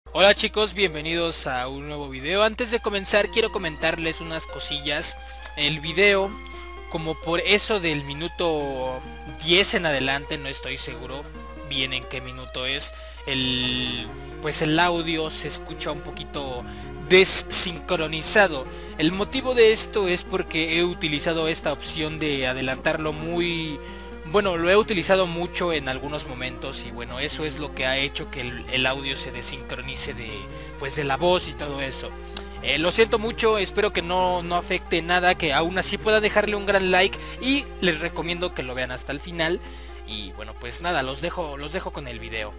Hola chicos, bienvenidos a un nuevo video. Antes de comenzar quiero comentarles unas cosillas. El video, como por eso del minuto 10 en adelante, no estoy seguro bien en qué minuto es, pues el audio se escucha un poquito desincronizado. El motivo de esto es porque he utilizado esta opción de adelantarlo bueno, lo he utilizado mucho en algunos momentos y bueno, eso es lo que ha hecho que el audio se desincronice de la voz y todo eso. Lo siento mucho, espero que no afecte nada, que aún así pueda dejarle un gran like y les recomiendo que lo vean hasta el final. Y bueno, pues nada, los dejo con el video.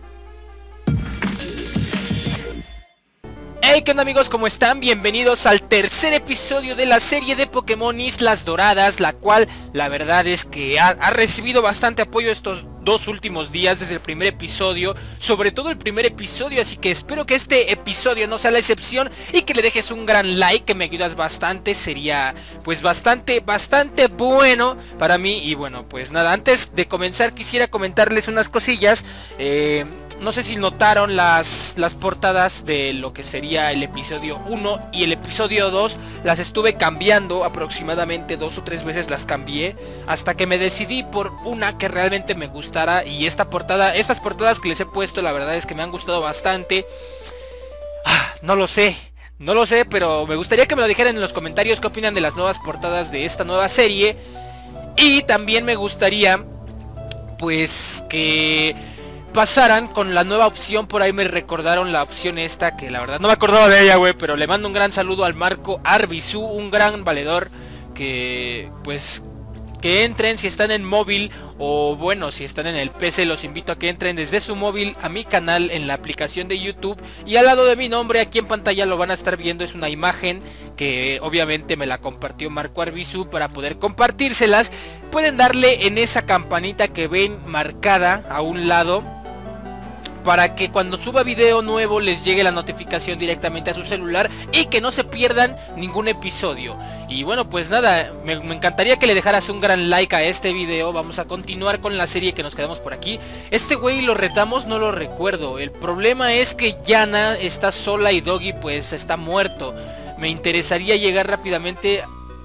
Hey, ¿qué onda amigos? ¿Cómo están? Bienvenidos al tercer episodio de la serie de Pokémon Islas Doradas, la cual la verdad es que ha recibido bastante apoyo estos dos últimos días desde el primer episodio, sobre todo el primer episodio, así que espero que este episodio no sea la excepción y que le dejes un gran like, que me ayudas bastante, sería pues bastante bueno para mí. Y bueno, pues nada, antes de comenzar quisiera comentarles unas cosillas. No sé si notaron las portadas de lo que sería el episodio 1 y el episodio 2. Las estuve cambiando aproximadamente 2 o 3 veces, las cambié hasta que me decidí por una que realmente me gustara. Y estas portadas que les he puesto, la verdad es que me han gustado bastante. No lo sé, pero me gustaría que me lo dijeran en los comentarios qué opinan de las nuevas portadas de esta nueva serie. Y también me gustaría pues que pasaran con la nueva opción. Por ahí me recordaron la opción esta, que la verdad no me acordaba de ella, güey, pero le mando un gran saludo al Marco Arbizu, un gran valedor, que pues que entren si están en móvil, o bueno, si están en el PC, los invito a que entren desde su móvil a mi canal en la aplicación de YouTube, y al lado de mi nombre aquí en pantalla lo van a estar viendo, es una imagen que obviamente me la compartió Marco Arbizu para poder compartírselas. Pueden darle en esa campanita que ven marcada a un lado, para que cuando suba video nuevo les llegue la notificación directamente a su celular y que no se pierdan ningún episodio. Y bueno, pues nada, me encantaría que le dejaras un gran like a este video. Vamos a continuar con la serie, que nos quedamos por aquí. Este güey lo retamos, no lo recuerdo. El problema es que Yana está sola y Doggy pues está muerto. Me interesaría llegar rápidamente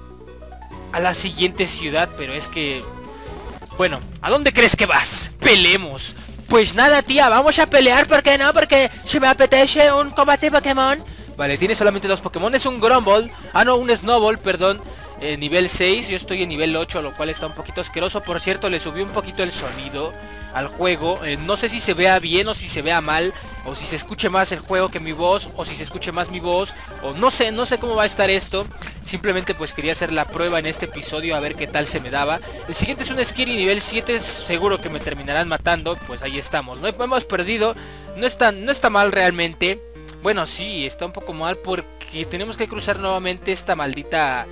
a la siguiente ciudad, pero es que... Bueno, ¿a dónde crees que vas? Peleemos. Pues nada, tía, vamos a pelear, ¿por qué no? Porque se me apetece un combate Pokémon. Vale, tiene solamente dos Pokémon, es un Grumble. Ah, no, un Snowball, perdón. Nivel 6, yo estoy en nivel 8, lo cual está un poquito asqueroso. Por cierto, le subí un poquito el sonido al juego. No sé si se vea bien o si se vea mal, o si se escuche más el juego que mi voz, o si se escuche más mi voz, o no sé cómo va a estar esto. Simplemente pues quería hacer la prueba en este episodio, a ver qué tal se me daba. El siguiente es un Skiri nivel 7, seguro que me terminarán matando. Pues ahí estamos, no hemos perdido, no está mal realmente. Bueno, sí, está un poco mal porque tenemos que cruzar nuevamente esta maldita...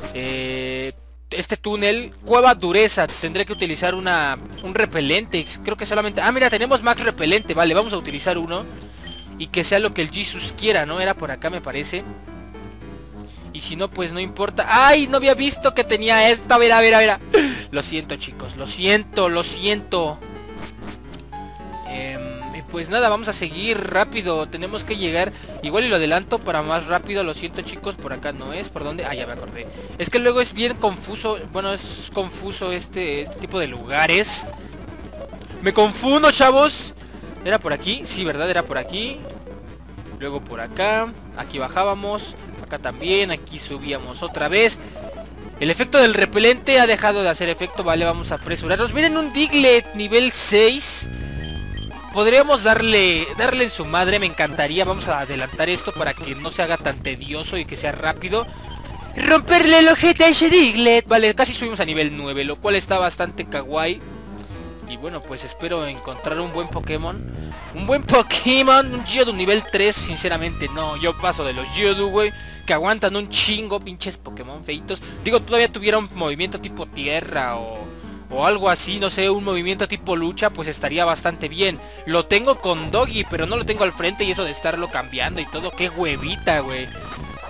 este túnel, Cueva Dureza. Tendré que utilizar un repelente. Creo que solamente... Ah, mira, tenemos Max Repelente. Vale, vamos a utilizar uno. Y que sea lo que el Jesus quiera, ¿no? Era por acá, me parece. Y si no, pues no importa. ¡Ay! No había visto que tenía esta. A ver. Lo siento, chicos. Lo siento. Pues nada, vamos a seguir rápido. Tenemos que llegar. Igual y lo adelanto para más rápido. Lo siento, chicos, por acá no es. ¿Por dónde? Ah, ya me acordé. Es que luego es bien confuso. Bueno, es confuso este tipo de lugares. Me confundo, chavos. ¿Era por aquí? Sí, ¿verdad? Era por aquí. Luego por acá. Aquí bajábamos. Acá también. Aquí subíamos otra vez. El efecto del repelente ha dejado de hacer efecto. Vale, vamos a apresurarnos. Miren, un Diglett nivel 6. Podríamos darle en su madre, me encantaría. Vamos a adelantar esto para que no se haga tan tedioso y que sea rápido. Romperle el ojete a ese Diglett. Vale, casi subimos a nivel 9, lo cual está bastante kawaii. Y bueno, pues espero encontrar un buen Pokémon. Un Geodude nivel 3, sinceramente no. Yo paso de los Geodude, güey, que aguantan un chingo, pinches Pokémon feitos. Digo, todavía tuviera un movimiento tipo tierra o algo así, no sé, un movimiento tipo lucha, pues estaría bastante bien. Lo tengo con Doggy, pero no lo tengo al frente, y eso de estarlo cambiando y todo, qué huevita, güey.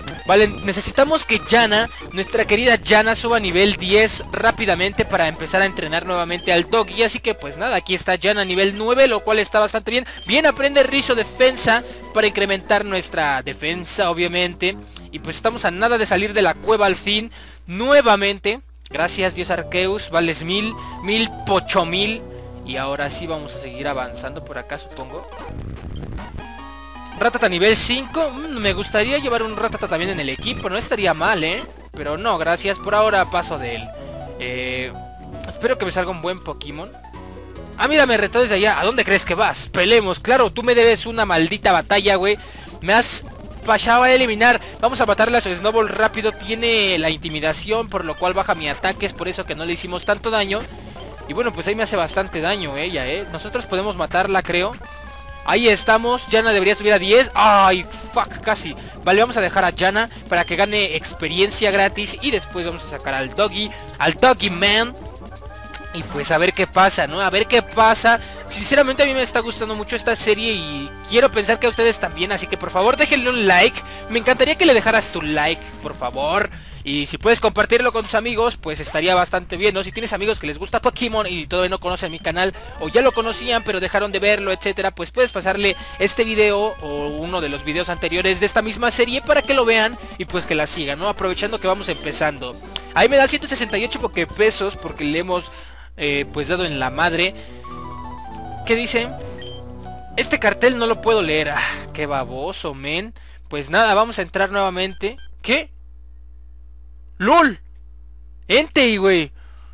Vale, necesitamos que Yana, nuestra querida Yana, suba a nivel 10 rápidamente para empezar a entrenar nuevamente al Doggy. Así que pues nada, aquí está Yana a nivel 9, lo cual está bastante bien. Bien, aprende Rizo defensa para incrementar nuestra defensa, obviamente. Y pues estamos a nada de salir de la cueva al fin, nuevamente. Gracias, Dios Arceus, vales 1000, 8000. Y ahora sí vamos a seguir avanzando por acá, supongo. Rattata nivel 5. Me gustaría llevar un Rattata también en el equipo. No estaría mal, pero no, gracias. Por ahora paso de él. Espero que me salga un buen Pokémon. Ah, mira, me retó desde allá. ¿A dónde crees que vas? Pelemos. Claro, tú me debes una maldita batalla, güey. Me has pasado a eliminar. Vamos a matarle a su Snowball rápido. Tiene la intimidación, por lo cual baja mi ataque. Es por eso que no le hicimos tanto daño. Y bueno, pues ahí me hace bastante daño ella, Nosotros podemos matarla, creo. Ahí estamos, Yana debería subir a 10. Ay, fuck, casi. Vale, vamos a dejar a Yana para que gane experiencia gratis. Y después vamos a sacar al Doggy Man. Y pues a ver qué pasa, ¿no? A ver qué pasa. Sinceramente a mí me está gustando mucho esta serie y quiero pensar que a ustedes también. Así que por favor déjenle un like. Me encantaría que le dejaras tu like, por favor. Y si puedes compartirlo con tus amigos, pues estaría bastante bien, ¿no? Si tienes amigos que les gusta Pokémon y todavía no conocen mi canal, o ya lo conocían pero dejaron de verlo, etcétera, pues puedes pasarle este video o uno de los videos anteriores de esta misma serie para que lo vean y pues que la sigan, ¿no? Aprovechando que vamos empezando. Ahí me da 168 Poképesos porque le hemos pues dado en la madre. ¿Qué dice? Este cartel no lo puedo leer. Ah, qué baboso, men. Pues nada, vamos a entrar nuevamente. ¿Qué? ¡LOL! ¡Entei, güey!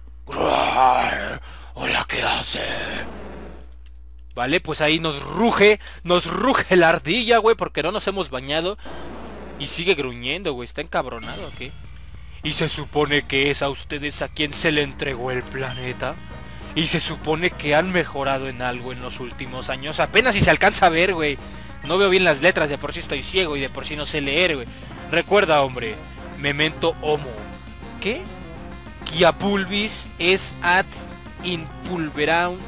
¡Hola! ¿Qué hace? Vale, pues ahí nos ruge la ardilla, güey, porque no nos hemos bañado. Y sigue gruñendo, güey, está encabronado, ¿o qué? Y se supone que es a ustedes a quien se le entregó el planeta. Y se supone que han mejorado en algo en los últimos años. Apenas si se alcanza a ver, güey. No veo bien las letras, de por sí estoy ciego y de por sí no sé leer, güey. Recuerda, hombre, memento homo. ¿Qué? Quiapulvis es ad in pulveram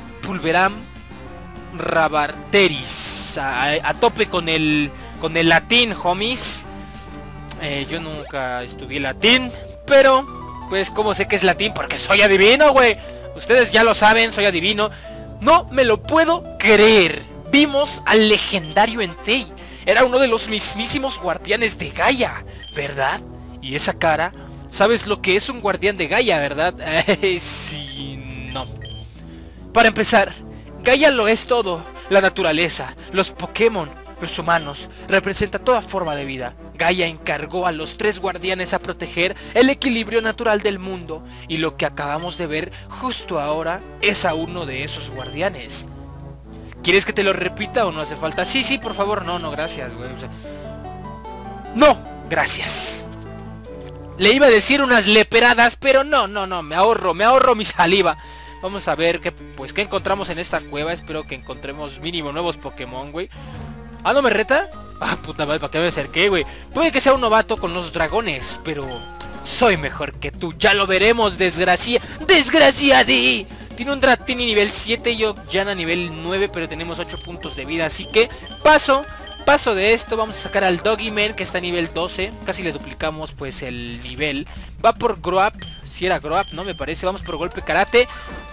rabarteris. A tope con el latín, homies. Yo nunca estudié latín, pero pues como sé que es latín porque soy adivino, güey. Ustedes ya lo saben, soy adivino. No me lo puedo creer. Vimos al legendario Entei. Era uno de los mismísimos guardianes de Gaia, ¿verdad? Y esa cara, ¿sabes lo que es un guardián de Gaia, verdad? Sí, no. Para empezar, Gaia lo es todo. La naturaleza, los Pokémon, los humanos, representa toda forma de vida. Gaia encargó a los 3 guardianes a proteger el equilibrio natural del mundo. Y lo que acabamos de ver justo ahora es a uno de esos guardianes. ¿Quieres que te lo repita o no hace falta? Sí, por favor. No, gracias, güey. O sea, no, gracias. Le iba a decir unas leperadas, pero no, me ahorro mi saliva. Vamos a ver qué encontramos en esta cueva. Espero que encontremos mínimo nuevos Pokémon, güey. Ah, ¿no me reta? Ah, puta madre, ¿para qué me acerqué, güey? Puede que sea un novato con los dragones, pero soy mejor que tú. Ya lo veremos, desgraciadí. Tiene un Dratini nivel 7, yo Yana nivel 9, pero tenemos 8 puntos de vida. Así que paso de esto. Vamos a sacar al Doggy Man, que está a nivel 12. Casi le duplicamos pues el nivel. Va por Grow Up. Si era Grow Up, no me parece. Vamos por Golpe Karate.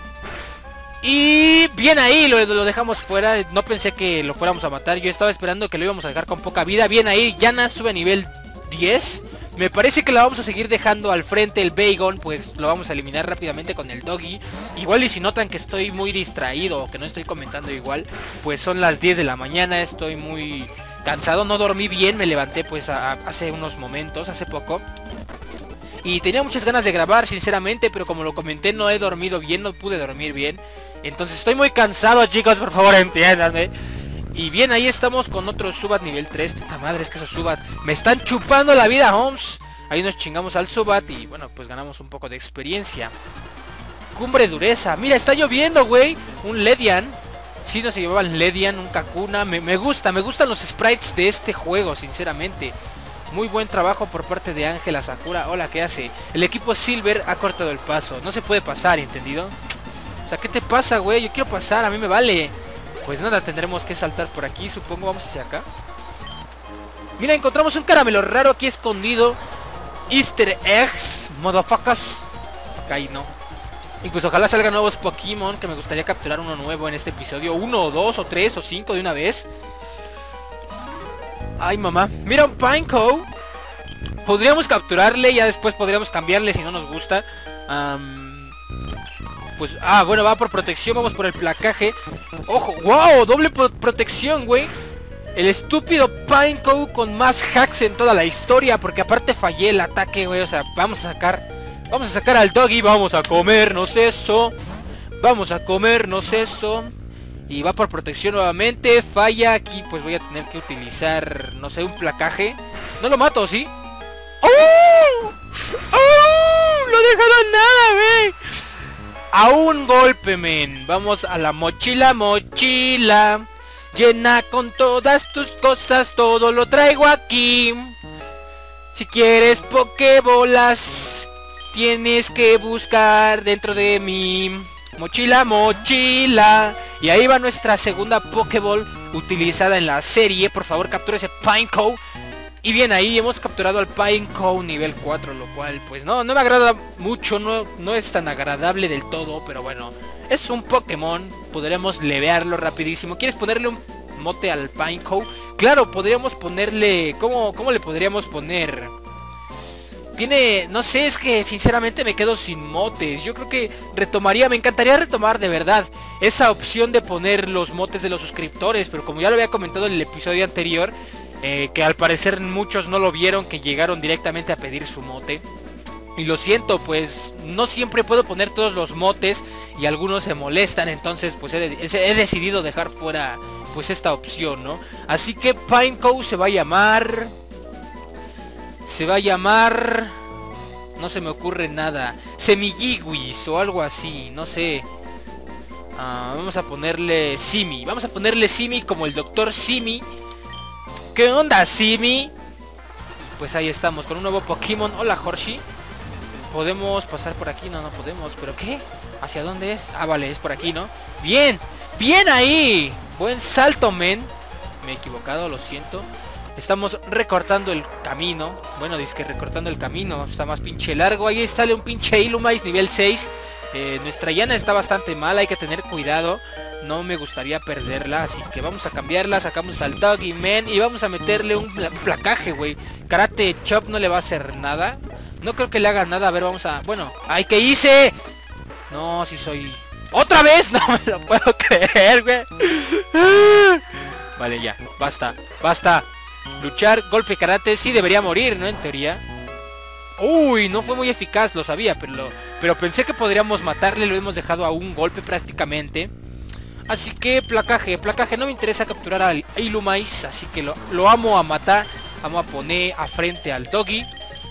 Y bien ahí, lo dejamos fuera. No pensé que lo fuéramos a matar. Yo estaba esperando que lo íbamos a dejar con poca vida. Bien ahí, Yana sube a nivel 10. Me parece que la vamos a seguir dejando al frente. El Bagon, pues lo vamos a eliminar rápidamente con el Doggy. Igual y si notan que estoy muy distraído o que no estoy comentando igual, pues son las 10 de la mañana. Estoy muy cansado, no dormí bien. Me levanté pues hace unos momentos, hace poco. Y tenía muchas ganas de grabar, sinceramente, pero como lo comenté, no he dormido bien, no pude dormir bien. Entonces estoy muy cansado, chicos, por favor entiéndanme. Y bien, ahí estamos con otro Zubat nivel 3. Puta madre, es que esos Zubat me están chupando la vida, Holmes. Ahí nos chingamos al Zubat y bueno, pues ganamos un poco de experiencia. Cumbre Dureza. Mira, está lloviendo, güey. Un Ledian. Sí, no se llevaban Ledian, un Kakuna. Me gustan los sprites de este juego, sinceramente. Muy buen trabajo por parte de Ángela Sakura. Hola, ¿qué hace? El equipo Silver ha cortado el paso. No se puede pasar, ¿entendido? O sea, ¿qué te pasa, güey? Yo quiero pasar, a mí me vale. Pues nada, tendremos que saltar por aquí, supongo. Vamos hacia acá. Mira, encontramos un caramelo raro aquí escondido. Easter eggs, motherfuckers. Acá no. Y pues ojalá salgan nuevos Pokémon, que me gustaría capturar uno nuevo en este episodio. 1 o 2 o 3 o 5 de una vez. Ay, mamá. Mira, un Pineco. Podríamos capturarle, ya después podríamos cambiarle si no nos gusta. Pues, bueno, va por protección, vamos por el placaje. Ojo, wow, doble protección, güey. El estúpido Pineco con más hacks en toda la historia, porque aparte fallé el ataque, güey. O sea, vamos a sacar al Doggy, vamos a comernos eso. Vamos a comernos eso. Y va por protección nuevamente, falla aquí, pues voy a tener que utilizar, no sé, un placaje. No lo mato, ¿sí? ¡Oh! ¡Oh! ¡No dejaron nada, güey! A un golpe, men. Vamos a la mochila. Llena con todas tus cosas, todo lo traigo aquí. Si quieres pokebolas, tienes que buscar dentro de mi mochila. Y ahí va nuestra segunda Pokéball utilizada en la serie. Por favor, captura ese Pineco. Y bien, ahí hemos capturado al Pineco nivel 4, lo cual pues no me agrada mucho, no es tan agradable del todo, pero bueno, es un Pokémon, podremos levearlo rapidísimo. ¿Quieres ponerle un mote al Pineco? Claro, podríamos ponerle... ¿Cómo le podríamos poner? Tiene... no sé, es que sinceramente me quedo sin motes. Yo creo que me encantaría retomar de verdad esa opción de poner los motes de los suscriptores, pero como ya lo había comentado en el episodio anterior... que al parecer muchos no lo vieron, que llegaron directamente a pedir su mote. Y lo siento, pues no siempre puedo poner todos los motes y algunos se molestan, entonces pues he decidido dejar fuera pues esta opción, ¿no? Así que Pineco se va a llamar... no se me ocurre nada. Semilliwis o algo así, no sé. Vamos a ponerle Simi como el Dr. Simi. ¿Qué onda, Simi? Pues ahí estamos, con un nuevo Pokémon. Hola, Horshi. ¿Podemos pasar por aquí? No podemos. ¿Pero qué? ¿Hacia dónde es? Vale, es por aquí, ¿no? ¡Bien! ¡Bien ahí! Buen salto, men. Me he equivocado, lo siento. Estamos recortando el camino. Bueno, dice que recortando el camino. Está más pinche largo. Ahí sale un pinche Illumise nivel 6. Nuestra llana está bastante mal, hay que tener cuidado. No me gustaría perderla, así que vamos a cambiarla. Sacamos al Doggy Man y vamos a meterle un placaje, güey. Karate Chop no le va a hacer nada. No creo que le haga nada, a ver, vamos a... Bueno, ¡ay, qué hice! No, si soy... ¡Otra vez! No me lo puedo creer, güey. Vale, ya, basta. Luchar, golpe karate, sí debería morir, ¿no? En teoría. Uy, no fue muy eficaz, lo sabía, pero pensé que podríamos matarle, lo hemos dejado a un golpe prácticamente. Así que placaje, no me interesa capturar al Illumise, así que lo vamos a matar. Vamos a poner a frente al Doggy.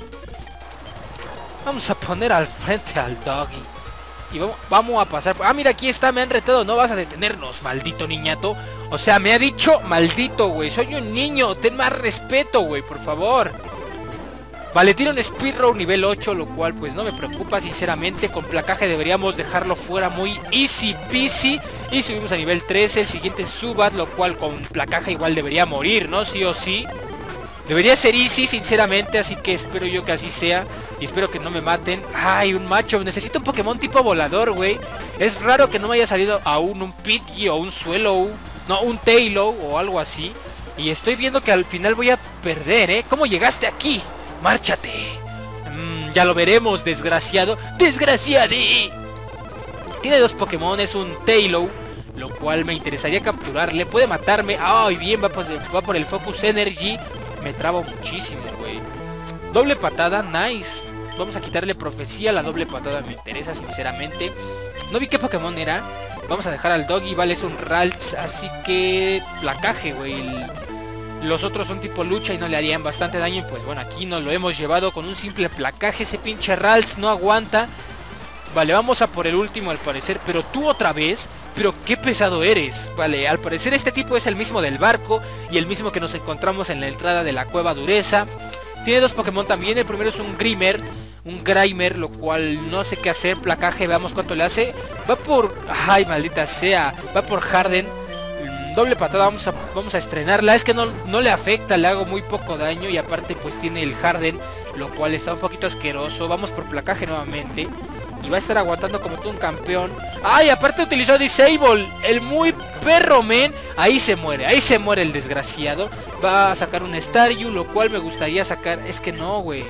Y vamos a pasar... mira, aquí está, me han retado, no vas a detenernos, maldito niñato. O sea, me ha dicho maldito, güey, soy un niño, ten más respeto, güey, por favor. Vale, tiene un Spearow nivel 8, lo cual pues no me preocupa sinceramente. Con placaje deberíamos dejarlo fuera muy easy peasy. Y subimos a nivel 13, el siguiente es Zubat, lo cual con placaje igual debería morir, ¿no? Sí o sí. Debería ser easy sinceramente, así que espero yo que así sea. Y espero que no me maten. ¡Ay, un macho! Necesito un Pokémon tipo volador, güey. Es raro que no me haya salido aún un Pidgey o un Swellow. No, un Taillow o algo así. Y estoy viendo que al final voy a perder, ¿eh? ¿Cómo llegaste aquí? ¡Márchate! Ya lo veremos, desgraciado. ¡Desgraciade! Tiene dos Pokémon, es un Taillow, lo cual me interesaría capturarle. Puede matarme. ¡Ay, bien! Va por el Focus Energy. Me trabo muchísimo, güey. Doble patada, nice. Vamos a quitarle profecía. La doble patada me interesa, sinceramente. No vi qué Pokémon era. Vamos a dejar al Doggy, vale, es un Ralts. Así que... placaje, güey. Los otros son tipo lucha y no le harían bastante daño. Y pues bueno, aquí nos lo hemos llevado con un simple placaje. Ese pinche Ralts no aguanta. Vale, vamos a por el último al parecer. Pero tú otra vez. Pero qué pesado eres. Vale, al parecer este tipo es el mismo del barco. Y el mismo que nos encontramos en la entrada de la cueva Dureza. Tiene dos Pokémon también. El primero es un Grimer. Un Grimer, lo cual no sé qué hacer. Placaje, veamos cuánto le hace. Va por... ay, maldita sea. Va por Harden. Doble patada, vamos a estrenarla. Es que no le afecta, le hago muy poco daño. Y aparte pues tiene el Harden, lo cual está un poquito asqueroso. Vamos por placaje nuevamente. Y va a estar aguantando como todo un campeón. ¡Ay! Aparte utilizó Disable, el muy perro, men. Ahí se muere el desgraciado. Va a sacar un Staryu, lo cual me gustaría sacar. Es que no, güey.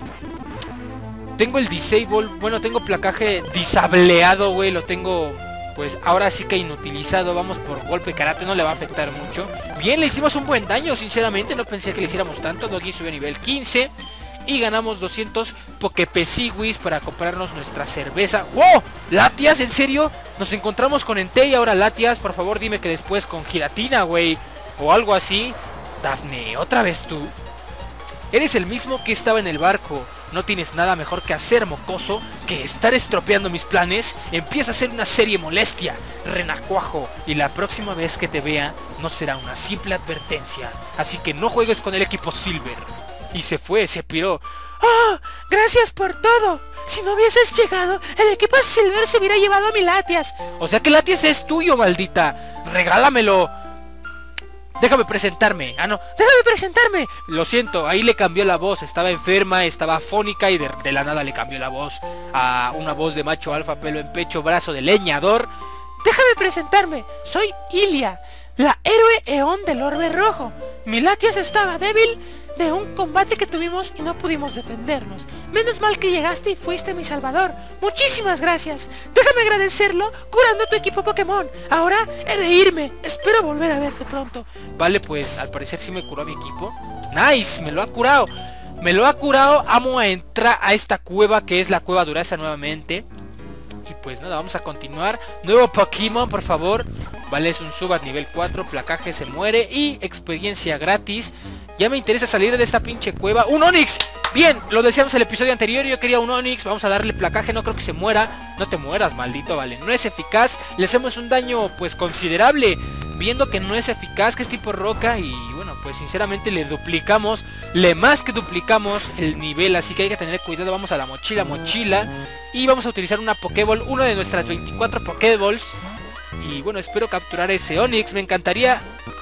Tengo el Disable, bueno, tengo placaje disableado, güey. Lo tengo, pues, ahora sí que inutilizado. Vamos por golpe karate, no le va a afectar mucho. Bien, le hicimos un buen daño, sinceramente. No pensé que le hiciéramos tanto. Doggy subió a nivel 15. Y ganamos 200 Pokepesiwis para comprarnos nuestra cerveza. ¡Wow! ¡Latias! ¿En serio? Nos encontramos con Entei y ahora Latias. Por favor, dime que después con Giratina, güey. O algo así. Dafne, ¿otra vez tú? Eres el mismo que estaba en el barco. No tienes nada mejor que hacer, mocoso, que estar estropeando mis planes. Empieza a ser una serie molestia, renacuajo. Y la próxima vez que te vea, no será una simple advertencia. Así que no juegues con el equipo Silver. Y se fue, se piró. ¡Oh! Gracias por todo. Si no hubieses llegado, el equipo Silver se hubiera llevado a mi Latias. O sea que Latias es tuyo, maldita. Regálamelo. Déjame presentarme. Ah, no. Déjame presentarme. Lo siento, ahí le cambió la voz. Estaba enferma, estaba afónica y de la nada le cambió la voz a una voz de macho alfa, pelo en pecho, brazo de leñador. Déjame presentarme. Soy Ilia, la héroe Eón del Orbe Rojo. Mi Latias estaba débil de un combate que tuvimos y no pudimos defendernos. Menos mal que llegaste y fuiste mi salvador. Muchísimas gracias. Déjame agradecerlo curando tu equipo Pokémon. Ahora he de irme. Espero volver a verte pronto. Vale, pues al parecer sí me curó a mi equipo. Nice, me lo ha curado. Me lo ha curado. Vamos a entrar a esta cueva que es la cueva Duraza nuevamente. Y pues nada, vamos a continuar. Nuevo Pokémon, por favor. Vale, es un Zubat nivel 4. Placaje se muere. Y experiencia gratis. Ya me interesa salir de esta pinche cueva. ¡Un Onix! Bien, lo decíamos en el episodio anterior. Yo quería un Onix. Vamos a darle placaje. No creo que se muera. No te mueras, maldito, vale. No es eficaz. Le hacemos un daño, pues, considerable. Viendo que no es eficaz, que es tipo roca. Y bueno, pues sinceramente le duplicamos. Le más que duplicamos el nivel. Así que hay que tener cuidado. Vamos a la mochila. Y vamos a utilizar una Pokéball. Una de nuestras 24 Pokéballs. Y bueno, espero capturar ese Onix. Me encantaría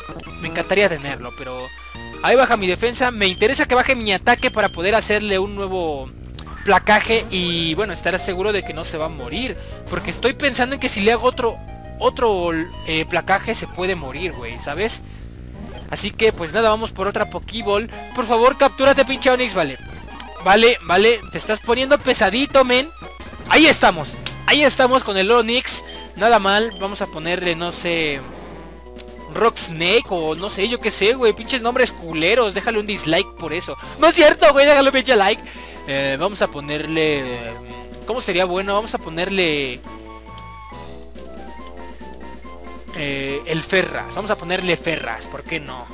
tenerlo, pero ahí baja mi defensa. Me interesa que baje mi ataque para poder hacerle un nuevo placaje. Y bueno, estar seguro de que no se va a morir. Porque estoy pensando en que si le hago otro placaje se puede morir, güey, ¿sabes? Así que pues nada, vamos por otra Pokéball. Por favor, captúrate, pinche Onix, vale. Vale, te estás poniendo pesadito, men. Ahí estamos con el Onix. Nada mal, vamos a ponerle, no sé, Rock Snake o no sé, yo qué sé, güey. Pinches nombres culeros, déjale un dislike por eso. No es cierto, güey, déjale un pinche like. Vamos a ponerle... ¿Cómo sería bueno? Vamos a ponerle... el Ferras, vamos a ponerle Ferras, ¿por qué no?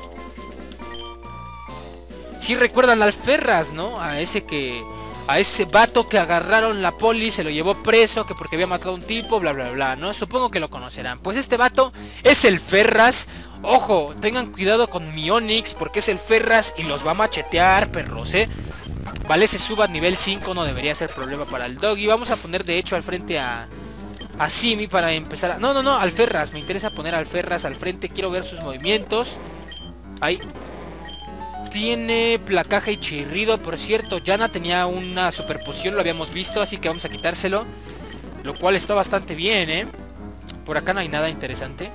Si recuerdan al Ferras, ¿no? A ese vato que agarraron la poli, se lo llevó preso, que porque había matado a un tipo, bla bla bla, ¿no? Supongo que lo conocerán. Pues este vato es el Ferras. Ojo, tengan cuidado con mi Onix, porque es el Ferras y los va a machetear, perros, Vale, ese Zubat nivel 5 no debería ser problema para el Doggy. Vamos a poner de hecho al frente a Simi para empezar a... No, al Ferras, me interesa poner al Ferras al frente. Quiero ver sus movimientos. Ahí. Tiene placaje y chirrido. Por cierto, Yana tenía una super poción, lo habíamos visto, así que vamos a quitárselo. Lo cual está bastante bien, Por acá no hay nada interesante.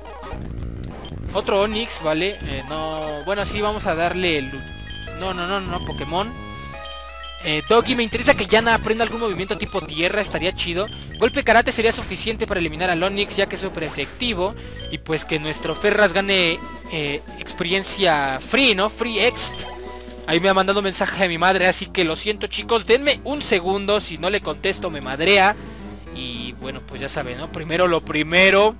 Otro Onix, vale. No, bueno, sí, vamos a darle el... No, Pokémon. Doggy, me interesa que Yana aprenda algún movimiento tipo tierra, estaría chido. Golpe karate sería suficiente para eliminar al Onix, ya que es súper efectivo. Y pues que nuestro Ferras gane experiencia free, ¿no? Free exp. Ahí me ha mandado un mensaje de mi madre, así que lo siento, chicos, denme un segundo. Si no le contesto me madrea. Y bueno, pues ya saben, ¿no? Primero lo primero.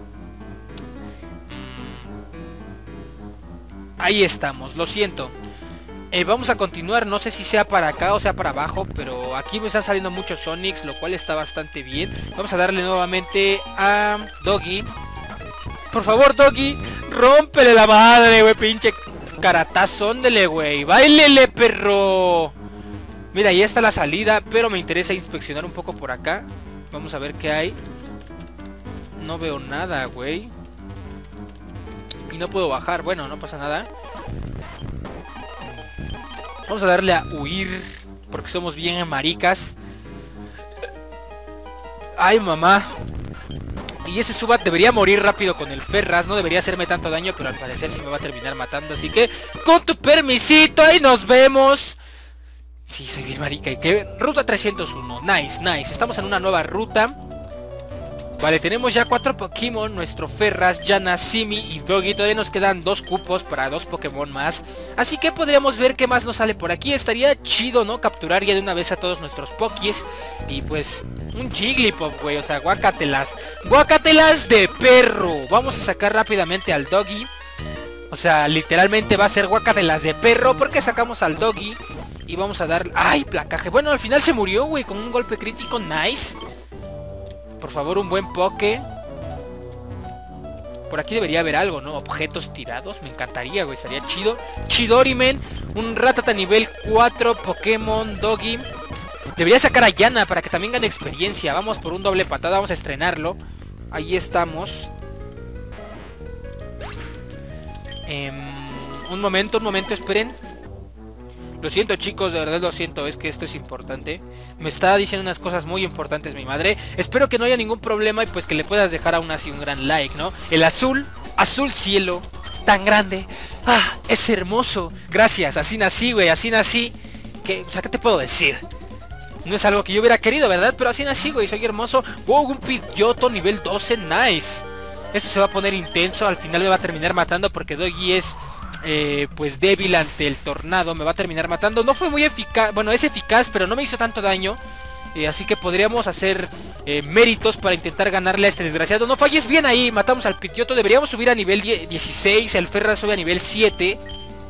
Ahí estamos, lo siento. Vamos a continuar, no sé si sea para acá o sea para abajo, pero aquí me están saliendo muchos Onix, lo cual está bastante bien. Vamos a darle nuevamente a Doggy. Por favor, Doggy, rómpele la madre, güey, pinche caratazo, ándele, güey. Báilele, perro. Mira, ahí está la salida, pero me interesa inspeccionar un poco por acá. Vamos a ver qué hay. No veo nada, güey. y no puedo bajar. Bueno, no pasa nada. Vamos a darle a huir, porque somos bien maricas. Ay, mamá. Y ese Zubat debería morir rápido con el Ferraz. No debería hacerme tanto daño, pero al parecer sí me va a terminar matando. Así que, con tu permisito, ahí nos vemos. Sí, soy bien marica. ¿Y qué? Ruta 301. Nice, nice. Estamos en una nueva ruta. Vale, tenemos ya 4 Pokémon. Nuestro Ferraz, Yana, Simi y Doggy. Todavía nos quedan 2 cupos para 2 Pokémon más. Así que podríamos ver qué más nos sale por aquí. Estaría chido, ¿no? Capturar ya de una vez a todos nuestros Pokés. Y pues, un Jigglypuff, güey. O sea, guácatelas. Guácatelas de perro. Vamos a sacar rápidamente al Doggy. O sea, literalmente va a ser guácatelas de perro, porque sacamos al Doggy. Y vamos a dar... ¡Ay, placaje! Bueno, al final se murió, güey, con un golpe crítico. Nice. Por favor, un buen poke. Por aquí debería haber algo, ¿no? Objetos tirados. Me encantaría, güey. Estaría chido. Chidorimen. Un Rattata nivel 4. Pokémon Doggy. Debería sacar a Yana para que también gane experiencia. Vamos por un doble patada. Vamos a estrenarlo. Ahí estamos. Un momento, esperen. Lo siento, chicos, de verdad lo siento, es que esto es importante. Me está diciendo unas cosas muy importantes mi madre. Espero que no haya ningún problema y pues que le puedas dejar aún así un gran like, ¿no? El azul, azul cielo, tan grande. Ah, es hermoso. Gracias, así nací, güey, así nací. O sea, ¿qué te puedo decir? No es algo que yo hubiera querido, ¿verdad? Pero así nací, güey, soy hermoso. Wow, un Pidgeotto nivel 12, nice. Esto se va a poner intenso, al final me va a terminar matando porque Doggy es... pues débil ante el tornado. Me va a terminar matando. No fue muy eficaz. Bueno, es eficaz, pero no me hizo tanto daño. Así que podríamos hacer méritos para intentar ganarle a este desgraciado. No falles, bien ahí. Matamos al Pidgeotto. Deberíamos subir a nivel 16. El Ferraz sube a nivel 7.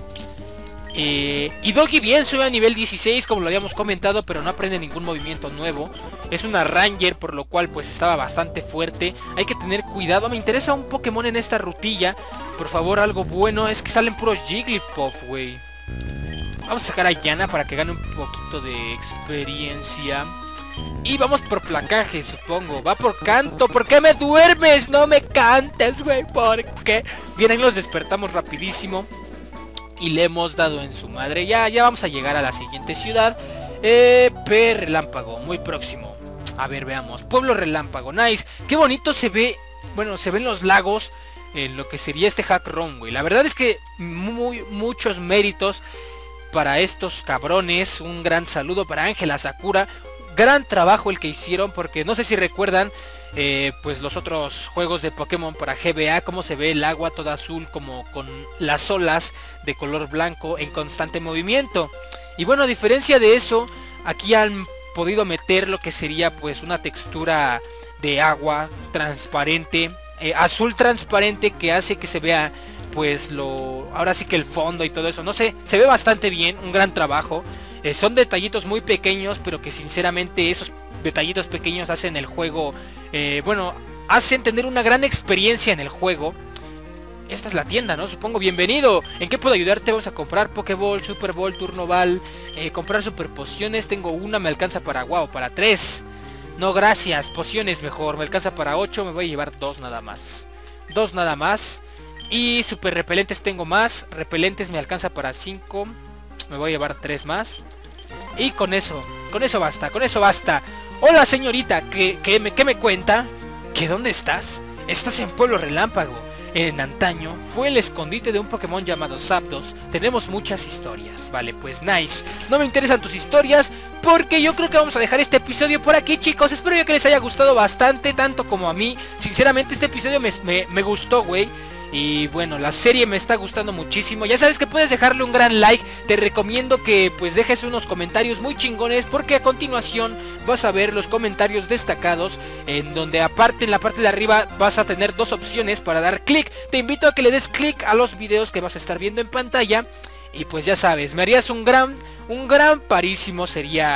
Y Doggy bien sube a nivel 16, como lo habíamos comentado, pero no aprende ningún movimiento nuevo. Es una Ranger, por lo cual pues estaba bastante fuerte. Hay que tener cuidado. Me interesa un Pokémon en esta rutilla. Por favor, algo bueno. Es que salen puros Jigglypuff, güey. Vamos a sacar a Yana para que gane un poquito de experiencia. Y vamos por placaje, supongo. Va por canto. ¿Por qué me duermes? No me cantes, güey. ¿Por qué? Bien, ahí los despertamos rapidísimo. Y le hemos dado en su madre. Ya vamos a llegar a la siguiente ciudad. Relámpago, muy próximo. A ver, veamos. Pueblo Relámpago, nice. Qué bonito se ve. Bueno, se ven los lagos. Lo que sería este hack ROM, güey. La verdad es que muchos méritos para estos cabrones. Un gran saludo para Ángela Sakura. Gran trabajo el que hicieron, porque no sé si recuerdan pues los otros juegos de Pokémon para GBA, cómo se ve el agua toda azul, como con las olas de color blanco en constante movimiento. Y bueno, a diferencia de eso, aquí han podido meter lo que sería pues una textura de agua transparente, azul transparente, que hace que se vea pues ahora sí que el fondo y todo eso. No sé, se ve bastante bien, un gran trabajo. Son detallitos muy pequeños, pero que sinceramente esos detallitos pequeños hacen el juego, bueno, hacen tener una gran experiencia en el juego. Esta es la tienda, ¿no? Supongo. Bienvenido. ¿En qué puedo ayudarte? Vamos a comprar Pokéball, Super Ball, Turnoval, comprar super pociones. Tengo una, me alcanza para, wow, para 3. No, gracias, pociones mejor. Me alcanza para 8, me voy a llevar 2 nada más. 2 nada más. Y super repelentes tengo más. Repelentes me alcanza para 5. Me voy a llevar 3 más. Y con eso basta, con eso basta. Hola señorita, ¿qué me cuenta? ¿Que dónde estás? Estás en Pueblo Relámpago. En antaño fue el escondite de un Pokémon llamado Zapdos. Tenemos muchas historias. Vale, pues nice. No me interesan tus historias, porque yo creo que vamos a dejar este episodio por aquí, chicos. Espero yo que les haya gustado bastante, tanto como a mí. Sinceramente este episodio me gustó, güey. Y bueno, la serie me está gustando muchísimo. Ya sabes que puedes dejarle un gran like. Te recomiendo que pues dejes unos comentarios muy chingones, porque a continuación vas a ver los comentarios destacados, en donde aparte en la parte de arriba vas a tener 2 opciones para dar clic. Te invito a que le des clic a los videos que vas a estar viendo en pantalla. Y pues ya sabes, me harías un gran parísimo. Sería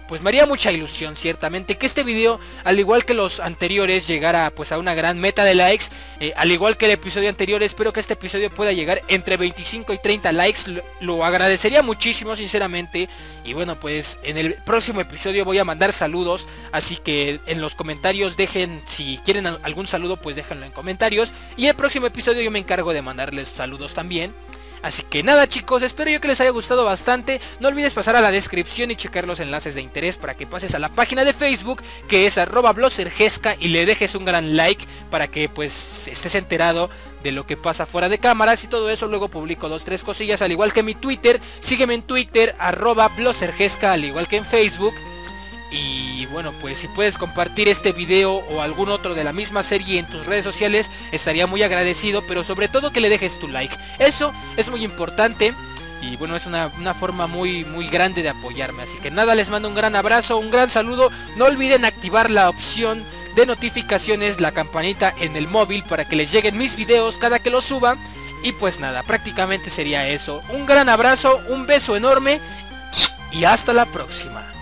pues me haría mucha ilusión ciertamente que este video, al igual que los anteriores, llegara pues a una gran meta de likes. Al igual que el episodio anterior, espero que este episodio pueda llegar entre 25 y 30 likes. Lo agradecería muchísimo sinceramente. Y bueno, pues en el próximo episodio voy a mandar saludos, así que en los comentarios dejen, si quieren algún saludo pues déjenlo en comentarios. Y el próximo episodio yo me encargo de mandarles saludos también. Así que nada chicos, espero yo que les haya gustado bastante. No olvides pasar a la descripción y checar los enlaces de interés para que pases a la página de Facebook, que es @blossergesca, y le dejes un gran like para que pues estés enterado de lo que pasa fuera de cámaras y todo eso. Luego publico 2-3 cosillas, al igual que mi Twitter. Sígueme en Twitter, @blossergesca, al igual que en Facebook. Y bueno, pues si puedes compartir este video o algún otro de la misma serie en tus redes sociales, estaría muy agradecido, pero sobre todo que le dejes tu like. Eso es muy importante y bueno, es una forma muy grande de apoyarme. Así que nada, les mando un gran abrazo, un gran saludo. No olviden activar la opción de notificaciones, la campanita en el móvil, para que les lleguen mis videos cada que los suba. Y pues nada, prácticamente sería eso. Un gran abrazo, un beso enorme y hasta la próxima.